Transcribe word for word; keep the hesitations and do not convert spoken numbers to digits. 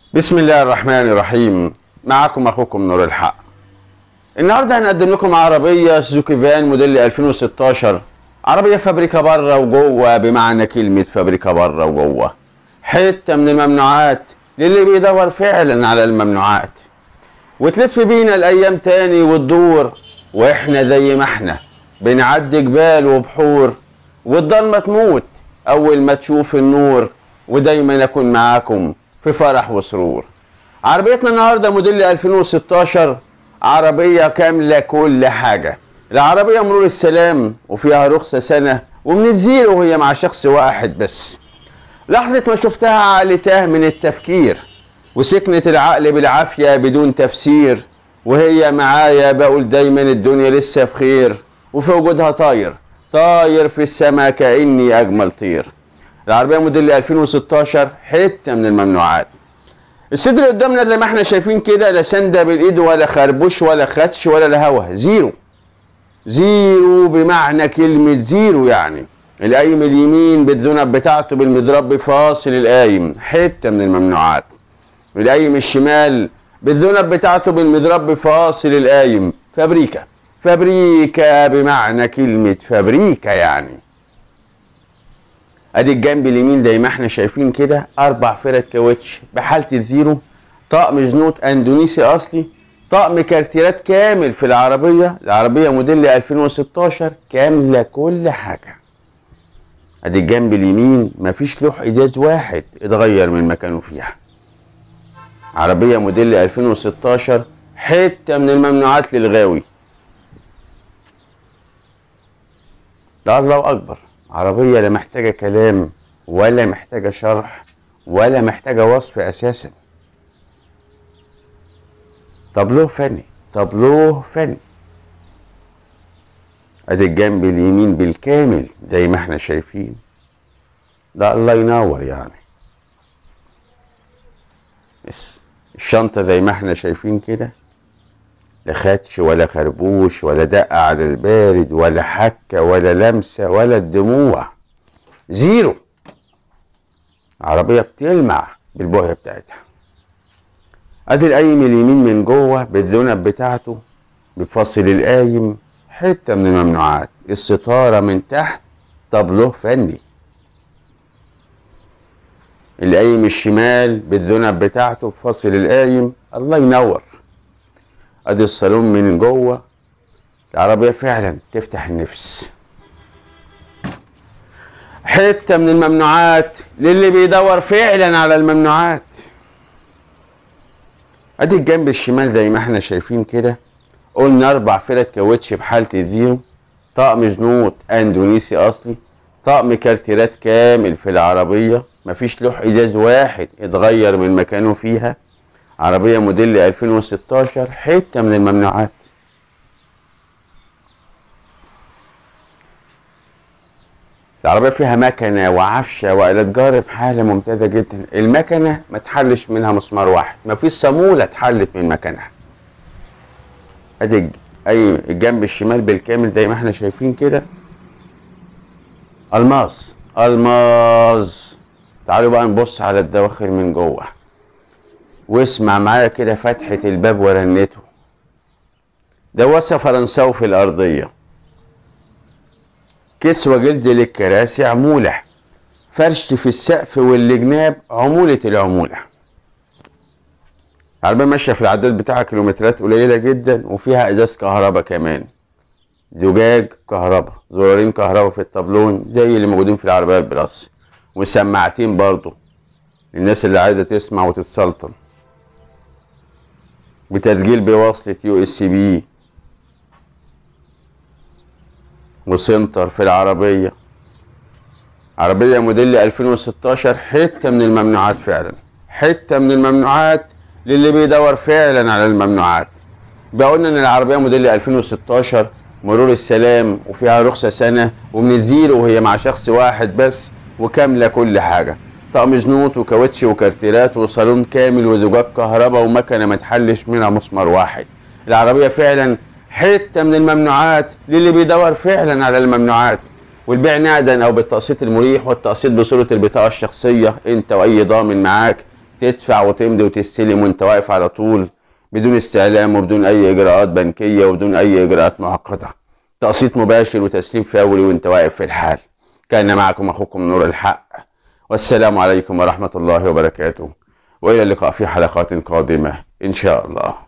بسم الله الرحمن الرحيم. معكم اخوكم نور الحق. النهارده هنقدم لكم عربيه سوزوكي فان موديل ألفين وستاشر، عربيه فابريكا بره وجوه، بمعنى كلمه فابريكا بره وجوه، حته من الممنوعات للي بيدور فعلا على الممنوعات، وتلف بينا الايام تاني وتدور، واحنا زي ما احنا بنعدي جبال وبحور، والضلمه تموت اول ما تشوف النور، ودايما اكون معاكم في فرح وسرور. عربيتنا النهارده موديل ألفين وستاشر، عربيه كامله كل حاجه. العربيه مرور السلام وفيها رخصه سنه، ومن الزيرو وهي مع شخص واحد بس. لحظه ما شفتها عقلي تاه من التفكير، وسكنت العقل بالعافيه بدون تفسير، وهي معايا بقول دايما الدنيا لسه بخير، وفي وجودها طاير طاير في السما كاني اجمل طير. العربيه موديل ألفين وستاشر، حته من الممنوعات. الصدر قدامنا زي ما احنا شايفين كده، لا سنده بالايد ولا خربوش ولا خدش ولا لهوه، زيرو زيرو بمعنى كلمه زيرو. يعني القايم اليمين بالذنب بتاعته بالمضرب فاصل القايم، حته من الممنوعات. القايم الشمال بالذنب بتاعته بالمضرب فاصل القايم، فابريكا فابريكا بمعنى كلمه فابريكا. يعني ادي الجنب اليمين زي ما احنا شايفين كده، اربع فرد كاوتش بحاله الزيرو، طقم جنوط اندونيسي اصلي، طقم كارتيرات كامل في العربيه. العربيه موديل ألفين وستاشر كامله كل حاجه. ادي الجنب اليمين مفيش لوح ازاز واحد اتغير من مكانه فيها. عربيه موديل ألفين وستاشر، حته من الممنوعات للغاوي. ده الله اكبر. عربية لا محتاجة كلام ولا محتاجة شرح ولا محتاجة وصف أساسا. طابلوه فني طابلوه فني. ادي الجنب اليمين بالكامل زي ما احنا شايفين. ده الله ينور. يعني بس الشنطة زي ما احنا شايفين كده، لا خدش ولا خربوش ولا دقة على البارد ولا حكة ولا لمسة ولا الدموع، زيرو. عربية بتلمع بالبوية بتاعتها. ادي القايم اليمين من جوه بالذنب بتاعته بفصل القايم، حتة من الممنوعات. الستارة من تحت طابلوه فني. القايم الشمال بالذنب بتاعته بفصل القايم، الله ينور. ادي الصالون من جوه. العربيه فعلا تفتح النفس، حته من الممنوعات للي بيدور فعلا على الممنوعات. ادي الجنب الشمال زي ما احنا شايفين كده، قلنا اربع فرد كاوتش بحاله الزيرو، طقم جنوط اندونيسي اصلي، طقم كارتيرات كامل في العربيه، مفيش لوح ازاز واحد اتغير من مكانه فيها. عربية موديل ألفين وستاشر، حتة من الممنوعات. العربية فيها مكنة وعفشة وآلات جار بحالة ممتازة جدا. المكنة ما تحلش منها مسمار واحد، ما فيش صامولة اتحلت من مكانها. ادي اي الجنب الشمال بالكامل زي ما احنا شايفين كده، الماس الماس. تعالوا بقى نبص على الدواخل من جوه، واسمع معايا كده فتحة الباب ورنته. دواسة فرنساوي في الأرضية، كسوة جلد للكراسي عمولة، فرش في السقف والجناب عمولة العمولة. العربية ماشية في العداد بتاعها كيلومترات قليلة جدا، وفيها إزاز كهرباء كمان، زجاج كهرباء، زرارين كهرباء في الطابلون زي اللي موجودين في العربية البلاس، وسماعتين برضو للناس اللي عايزة تسمع وتتسلطن، بتسجيل بوصلة يو اس بي، وسنتر في العربية. عربية موديل ألفين وستاشر، حتة من الممنوعات فعلا، حتة من الممنوعات للي بيدور فعلا على الممنوعات. بقى قلنا ان العربية موديل ألفين وستاشر مرور السلام وفيها رخصة سنة، ومن الزيرو وهي مع شخص واحد بس، وكاملة كل حاجة. طقم جنوط وكاوتش وكارتيرات وصالون كامل وزجاج كهرباء ومكنه ما تحلش منها مسمار واحد. العربيه فعلا حته من الممنوعات للي بيدور فعلا على الممنوعات. والبيع نقدا او بالتقسيط المريح، والتقسيط بصوره البطاقه الشخصيه انت واي ضامن معاك. تدفع وتمضي وتستلم وانت واقف على طول بدون استعلام وبدون اي اجراءات بنكيه وبدون اي اجراءات معقده. تقسيط مباشر وتسليم فوري وانت واقف في الحال. كان معكم اخوكم نور الحق، والسلام عليكم ورحمه الله وبركاته، والى اللقاء في حلقات قادمه ان شاء الله.